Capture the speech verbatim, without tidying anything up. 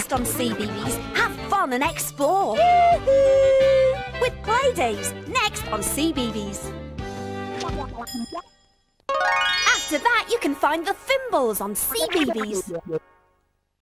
Next on CBeebies, have fun and explore. With Playdays, next on CBeebies. After that, you can find the Fimbles on CBeebies.